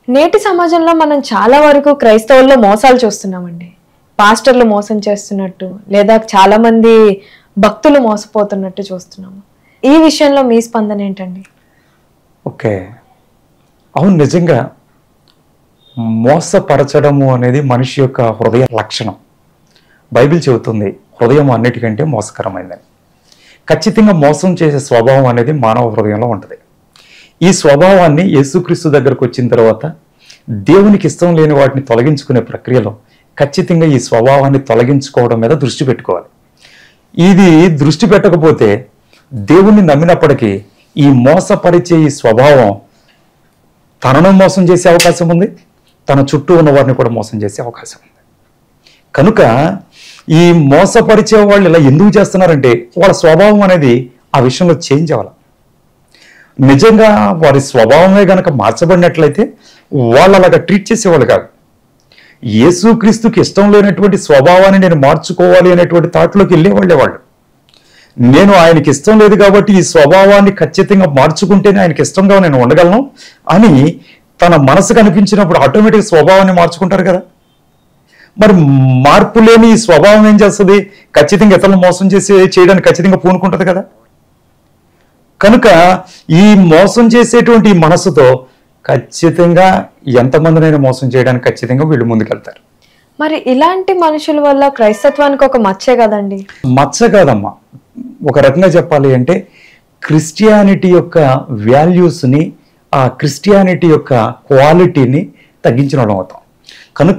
నేటి సమాజంలో మనం చాలా వరకు క్రైస్తవుల్లో మోసాలు చూస్తున్నామండి. పాస్టర్లు మోసం చేస్తున్నట్టు, లేదా చాలా మంది భక్తులు మోసపోతున్నట్టు చూస్తున్నాము. ఈ విషయంలో మీ స్పందన ఏంటండి? ఓకే, అవును, నిజంగా మోసపరచడము అనేది మనిషి యొక్క హృదయ లక్షణం. బైబిల్ చెబుతుంది హృదయం అన్నిటికంటే మోసకరమైందని. ఖచ్చితంగా మోసం చేసే స్వభావం అనేది మానవ హృదయంలో ఉంటుంది. ఈ స్వభావాన్ని యేసుక్రీస్తు దగ్గరకు వచ్చిన తర్వాత దేవునికి ఇష్టం లేని వాటిని తొలగించుకునే ప్రక్రియలో ఖచ్చితంగా ఈ స్వభావాన్ని తొలగించుకోవడం మీద దృష్టి పెట్టుకోవాలి. ఇది దృష్టి పెట్టకపోతే దేవుణ్ణి నమ్మినప్పటికీ ఈ మోసపరిచే ఈ స్వభావం తనను మోసం చేసే అవకాశం ఉంది, తన చుట్టూ ఉన్న వారిని కూడా మోసం చేసే అవకాశం ఉంది. కనుక ఈ మోసపరిచే వాళ్ళు ఇలా ఎందుకు చేస్తున్నారంటే వాళ్ళ స్వభావం అనేది ఆ విషయంలో చేంజ్ అవ్వాలి. నిజంగా వారి స్వభావమే గనక మార్చబడినట్లయితే వాళ్ళు అలాగా ట్రీట్ చేసేవాళ్ళు కాదు. యేసుక్రీస్తుకి ఇష్టం లేనటువంటి స్వభావాన్ని నేను మార్చుకోవాలి అనేటువంటి థాట్లోకి వెళ్ళేవాళ్ళే వాళ్ళు. నేను ఆయనకి ఇష్టం లేదు కాబట్టి ఈ స్వభావాన్ని ఖచ్చితంగా మార్చుకుంటేనే ఆయనకి ఇష్టంగా నేను ఉండగలను అని తన మనసు కనిపించినప్పుడు ఆటోమేటిక్ స్వభావాన్ని మార్చుకుంటారు కదా. మరి మార్పు లేని ఈ స్వభావం ఏం చేస్తుంది? ఖచ్చితంగా ఇతరులను మోసం చేయడానికి ఖచ్చితంగా పూనుకుంటుంది కదా. కనుక ఈ మోసం చేసేటువంటి ఈ మనసుతో ఖచ్చితంగా ఎంతమందినైనా మోసం చేయడానికి ఖచ్చితంగా వీళ్ళు ముందుకెళ్తారు. మరి ఇలాంటి మనుషుల వల్ల క్రైస్తత్వానికి ఒక మచ్చే కదండి? మచ్చ కాదమ్మా, ఒక రకంగా చెప్పాలి అంటే క్రిస్టియానిటీ యొక్క వాల్యూస్ని, ఆ క్రిస్టియానిటీ యొక్క క్వాలిటీని తగ్గించిన వాళ్ళం అవుతాం. కనుక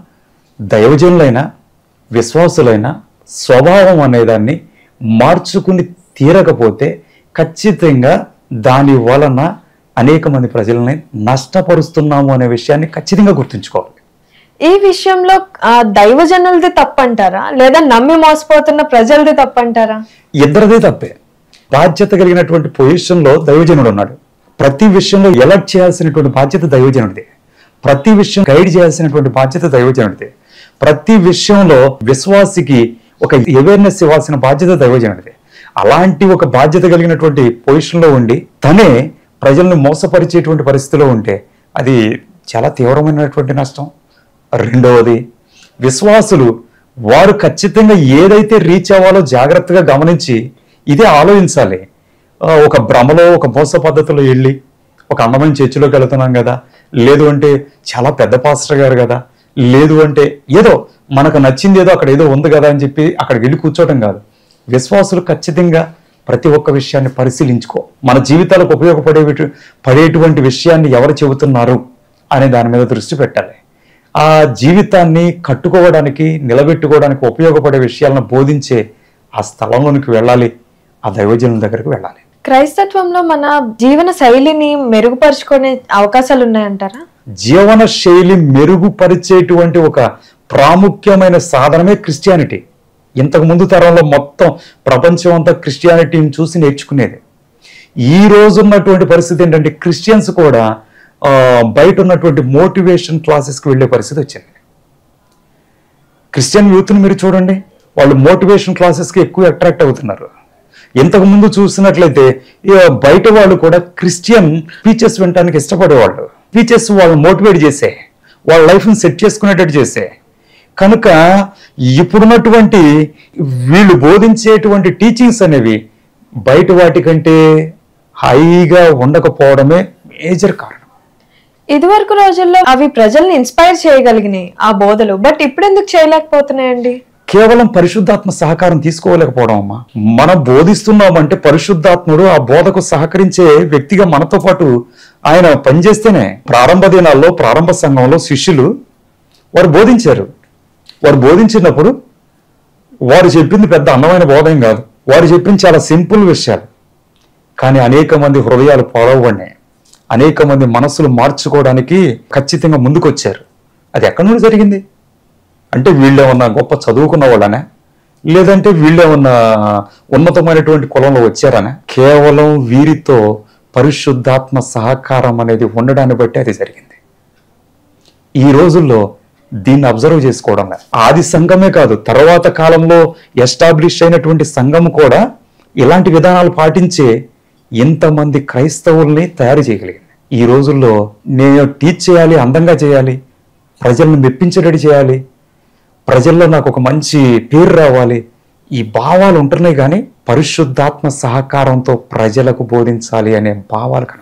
దైవజనులైన విశ్వాసులైన స్వభావం అనేదాన్ని మార్చుకుని తీరకపోతే ఖచ్చితంగా దాని వలన అనేక మంది ప్రజలని నష్టపరుస్తున్నాము అనే విషయాన్ని ఖచ్చితంగా గుర్తుంచుకోవాలి. ఈ విషయంలో దైవజనులది తప్పంటారా, లేదా నమ్మి మోసపోతున్న ప్రజలది తప్పంటారా? ఇద్దరిదే తప్పే. బాధ్యత కలిగినటువంటి పొజిషన్లో దైవజనుడు ఉన్నాడు. ప్రతి విషయంలో ఎలర్ట్ చేయాల్సినటువంటి బాధ్యత దైవజనుడిదే. ప్రతి విషయం గైడ్ చేయాల్సినటువంటి బాధ్యత దైవజనుడిదే. ప్రతి విషయంలో విశ్వాసికి ఒక అవేర్నెస్ ఇవ్వాల్సిన బాధ్యత దైవజనుడిదే. అలాంటి ఒక బాధ్యత కలిగినటువంటి పొజిషన్లో ఉండి తనే ప్రజలను మోసపరిచేటువంటి పరిస్థితిలో ఉంటే అది చాలా తీవ్రమైనటువంటి నష్టం. రెండవది, విశ్వాసులు వారు ఖచ్చితంగా ఏదైతే రీచ్ అవ్వాలో జాగ్రత్తగా గమనించి ఇదే ఆలోచించాలి. ఒక భ్రమలో ఒక మోస పద్ధతిలో వెళ్ళి ఒక అందమైన చర్చిలోకి వెళుతున్నాం కదా, లేదు అంటే చాలా పెద్ద పాస్టర్ గారు కదా, లేదు అంటే ఏదో మనకు నచ్చింది ఏదో అక్కడ ఏదో ఉంది కదా అని చెప్పి అక్కడికి వెళ్ళి కూర్చోవటం కాదు. విశ్వాసులు ఖచ్చితంగా ప్రతి ఒక్క విషయాన్ని పరిశీలించుకో. మన జీవితాలకు పడేటువంటి విషయాన్ని ఎవరు చెబుతున్నారు అనే దాని మీద దృష్టి పెట్టాలి. ఆ జీవితాన్ని కట్టుకోవడానికి నిలబెట్టుకోవడానికి ఉపయోగపడే విషయాలను బోధించే ఆ స్థలంలోనికి వెళ్ళాలి, ఆ దైవజనుల దగ్గరికి వెళ్ళాలి. క్రైస్తత్వంలో మన జీవన శైలిని మెరుగుపరుచుకునే అవకాశాలు ఉన్నాయంటారా? జీవన శైలి మెరుగుపరిచేటువంటి ఒక ప్రాముఖ్యమైన సాధనమే క్రిస్టియానిటీ. ఇంతకు ముందు తరంలో మొత్తం ప్రపంచం అంతా క్రిస్టియానిటీని చూసి నేర్చుకునేది. ఈ రోజు ఉన్నటువంటి పరిస్థితి ఏంటంటే క్రిస్టియన్స్ కూడా బయట ఉన్నటువంటి మోటివేషన్ క్లాసెస్కి వెళ్ళే పరిస్థితి వచ్చింది. క్రిస్టియన్ యూత్ని మీరు చూడండి, వాళ్ళు మోటివేషన్ క్లాసెస్కి ఎక్కువ అట్రాక్ట్ అవుతున్నారు. ఇంతకు ముందు చూసినట్లయితే బయట వాళ్ళు కూడా క్రిస్టియన్ స్పీచెస్ వినడానికి ఇష్టపడేవాళ్ళు. స్పీచెస్ వాళ్ళని మోటివేట్ చేసే, వాళ్ళ లైఫ్ని సెట్ చేసుకునేటట్టు చేసే. కనుక ఇప్పుడున్నటువంటి వీళ్ళు బోధించేటువంటి టీచింగ్స్ అనేవి బయట వాటికంటే హైగా ఉండకపోవడమే మేజర్ కారణం. ఇదివరకు రోజుల్లో అవి ప్రజల్ని ఇన్స్పైర్ చేయగలిగినాయి ఆ బోధలు, బట్ ఇప్పుడు ఎందుకు చేయలేకపోతున్నాయండి? కేవలం పరిశుద్ధాత్మ సహకారం తీసుకోలేకపోవడం అమ్మా. మనం బోధిస్తున్నామంటే పరిశుద్ధాత్ముడు ఆ బోధకు సహకరించే వ్యక్తిగా మనతో పాటు ఆయన పనిచేస్తేనే. ప్రారంభ దినాల్లో ప్రారంభ సంఘంలో శిష్యులు వారు బోధించారు. వారు బోధించినప్పుడు వారు చెప్పింది పెద్ద అందమైన బోధం కాదు, వారు చెప్పింది చాలా సింపుల్ విషయాలు. కానీ అనేక మంది హృదయాలు పాడవబడినాయి, అనేక మంది మనస్సులు మార్చుకోవడానికి ఖచ్చితంగా ముందుకొచ్చారు. అది ఎక్కడి నుండి జరిగింది అంటే వీళ్ళేమన్నా గొప్ప చదువుకున్న వాళ్ళనే, లేదంటే వీళ్ళేమన్నా ఉన్నతమైనటువంటి కులంలో వచ్చారనే? కేవలం వీరితో పరిశుద్ధాత్మ సహకారం అనేది ఉండడాన్ని బట్టి అది జరిగింది. ఈ రోజుల్లో దీన్ని అబ్జర్వ్ చేసుకోవడం ఆది సంఘమే కాదు, తర్వాత కాలంలో ఎస్టాబ్లిష్ అయినటువంటి సంఘం కూడా ఇలాంటి విధానాలు పాటించే ఇంతమంది క్రైస్తవుల్ని తయారు చేయగలిగింది. ఈ రోజుల్లో నేను టీచ్ చేయాలి, అందంగా చేయాలి, ప్రజలను మెప్పించేటట్టు చేయాలి, ప్రజల్లో నాకు ఒక మంచి పేరు రావాలి, ఈ భావాలు ఉంటున్నాయి. కానీ పరిశుద్ధాత్మ సహకారంతో ప్రజలకు బోధించాలి అనే భావాలు కనపడ్డాయి.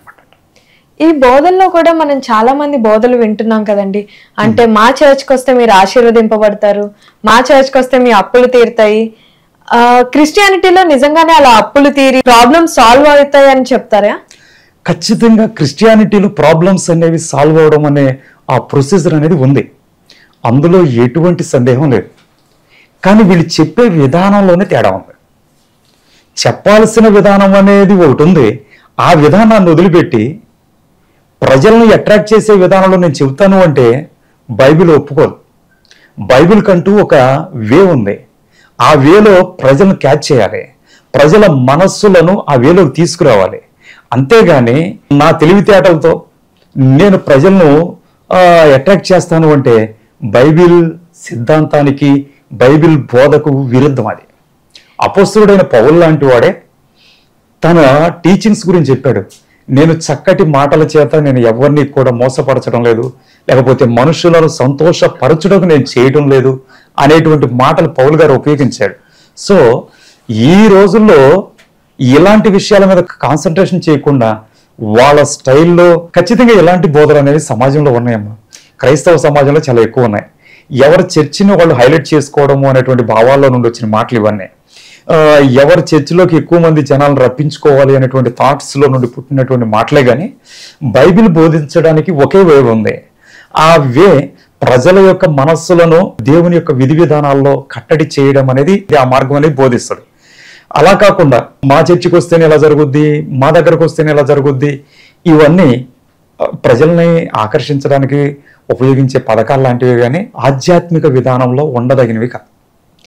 ఈ బోధనలో కూడా మనం చాలా మంది బోధలు వింటున్నాం కదండి. అంటే మా చర్చ్కి వస్తే మీరు ఆశీర్వదింపబడతారు, మా చర్చ్కి వస్తే మీ అప్పులు తీరుతాయి. క్రిస్టియానిటీలో నిజంగానే అలా అప్పులు తీరి ప్రాబ్లమ్స్ సాల్వ్ అవుతాయి అని చెప్తారా? ఖచ్చితంగా క్రిస్టియానిటీలో ప్రాబ్లమ్స్ అనేవి సాల్వ్ అవడం అనే ఆ ప్రొసీజర్ అనేది ఉంది, అందులో ఎటువంటి సందేహం లేదు. కానీ వీళ్ళు చెప్పే విధానంలోనే తేడా ఉంది. చెప్పాల్సిన విధానం అనేది ఒకటి ఉంది, ఆ విధానాన్ని వదిలిపెట్టి ప్రజలను అట్రాక్ట్ చేసే విధానంలో నేను చెబుతాను అంటే బైబిల్ ఒప్పుకోదు. బైబిల్ కంటూ ఒక వే ఉంది, ఆ వేలో ప్రజలను క్యాచ్ చేయాలి, ప్రజల మనస్సులను ఆ వేలోకి తీసుకురావాలి. అంతేగాని నా తెలివితేటలతో నేను ప్రజలను అట్రాక్ట్ చేస్తాను అంటే బైబిల్ సిద్ధాంతానికి, బైబిల్ బోధకు విరుద్ధం. అది అపోస్తలుడైన పౌలు లాంటి వాడే తన టీచింగ్స్ గురించి చెప్పాడు. నేను చక్కటి మాటల చేత నేను ఎవరిని కూడా మోసపరచడం లేదు, లేకపోతే మనుషులను సంతోషపరచడం నేను చేయడం లేదు అనేటువంటి మాటలు పౌలు గారు ఉపయోగించాడు. సో ఈ రోజుల్లో ఇలాంటి విషయాల మీద కాన్సన్ట్రేషన్ చేయకుండా వాళ్ళ స్టైల్లో ఖచ్చితంగా ఇలాంటి బోధలు అనేవి సమాజంలో ఉన్నాయమ్మా. క్రైస్తవ సమాజంలో చాలా ఎక్కువ ఉన్నాయి. ఎవరి చర్చిని వాళ్ళు హైలైట్ చేసుకోవడము అనేటువంటి భావాల్లో నుండి వచ్చిన మాటలు ఇవన్నీ. ఎవరి చర్చిలోకి ఎక్కువ మంది జనాలను రప్పించుకోవాలి అనేటువంటి థాట్స్లో నుండి పుట్టినటువంటి మాటలే. కానీ బైబిల్ బోధించడానికి ఒకే వే ఉంది, ఆ వే ప్రజల యొక్క మనస్సులను దేవుని యొక్క విధి విధానాల్లో కట్టడి చేయడం అనేది ఆ మార్గం అనేది బోధిస్తుంది. అలా కాకుండా మా చర్చికి వస్తేనే ఎలా జరుగుద్ది, మా దగ్గరకు వస్తేనే ఎలా జరుగుద్ది, ఇవన్నీ ప్రజల్ని ఆకర్షించడానికి ఉపయోగించే పథకాలు లాంటివి కానీ ఆధ్యాత్మిక విధానంలో ఉండదగినవి కాదు.